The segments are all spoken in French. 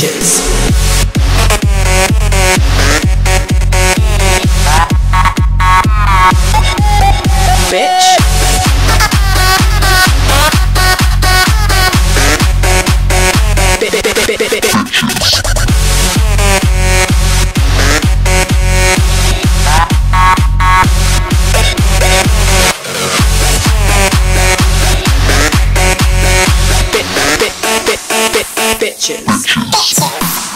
bitches. Bitch. Bitches.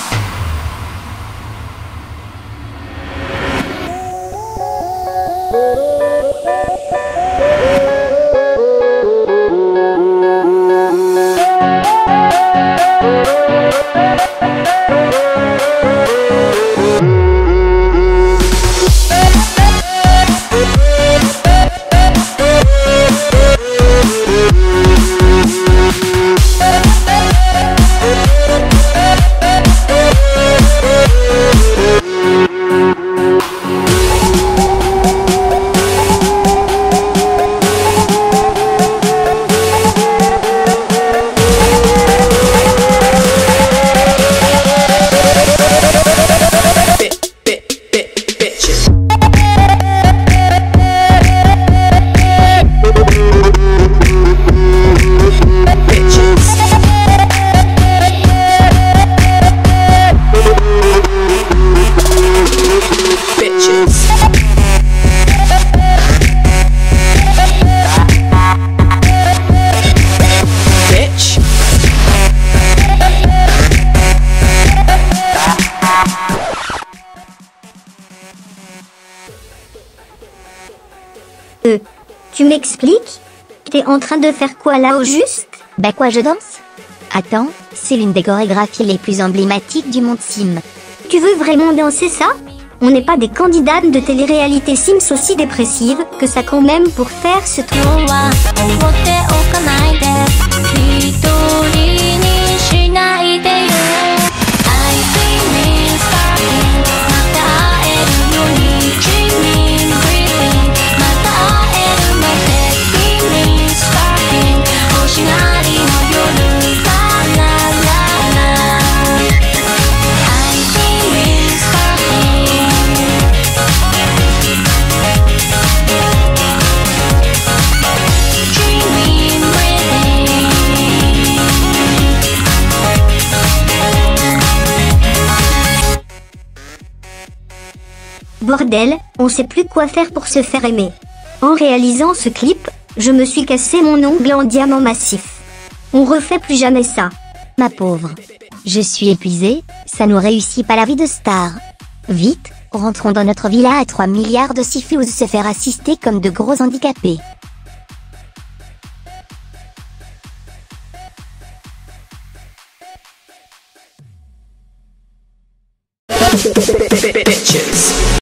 Tu m'expliques? T'es en train de faire quoi là au juste? Bah quoi, je danse? Attends, c'est l'une des chorégraphies les plus emblématiques du monde Sim. Tu veux vraiment danser ça? On n'est pas des candidates de télé-réalité Sims aussi dépressives que ça quand même pour faire ce truc. Bordel, on sait plus quoi faire pour se faire aimer. En réalisant ce clip, je me suis cassé mon ongle en diamant massif. On refait plus jamais ça. Ma pauvre. Je suis épuisée, ça nous réussit pas la vie de star. Vite, rentrons dans notre villa à 3 milliards de sifus se faire assister comme de gros handicapés. Bitches.